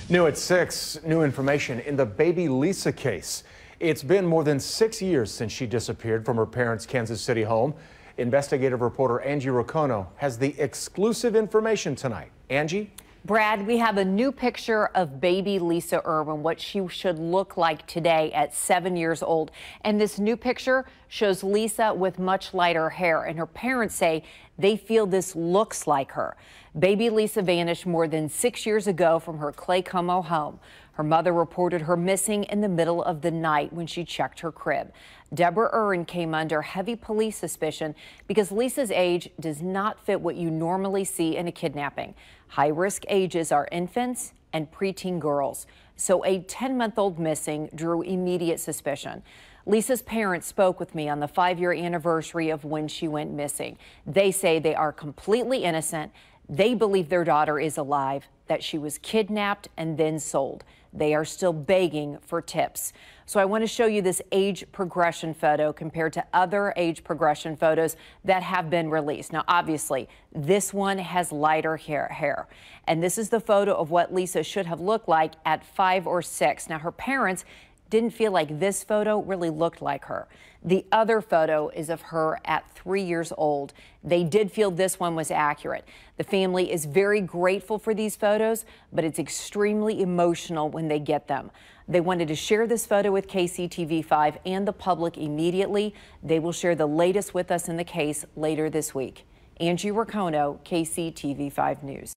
New at 6, new information in the baby Lisa case. It's been more than 6 years since she disappeared from her parents' Kansas City home. Investigative reporter Angie Racono has the exclusive information tonight. Angie? Brad, we have a new picture of baby Lisa Irwin, what she should look like today at 7 years old. And this new picture shows Lisa with much lighter hair, and her parents say they feel this looks like her. Baby Lisa vanished more than 6 years ago from her Clay Como home. Her mother reported her missing in the middle of the night when she checked her crib. Deborah Irwin came under heavy police suspicion because Lisa's age does not fit what you normally see in a kidnapping. High-risk ages are infants and preteen girls. So a 10-month-old missing drew immediate suspicion. Lisa's parents spoke with me on the 5-year anniversary of when she went missing. They say they are completely innocent. They believe their daughter is alive, that she was kidnapped and then sold. They are still begging for tips. So I want to show you this age progression photo compared to other age progression photos that have been released. Now, obviously, this one has lighter hair. And this is the photo of what Lisa should have looked like at 5 or 6. Now, her parents didn't feel like this photo really looked like her. The other photo is of her at 3 years old. They did feel this one was accurate. The family is very grateful for these photos, but it's extremely emotional when they get them. They wanted to share this photo with KCTV5 and the public immediately. They will share the latest with us in the case later this week. Angie Racono, KCTV5 News.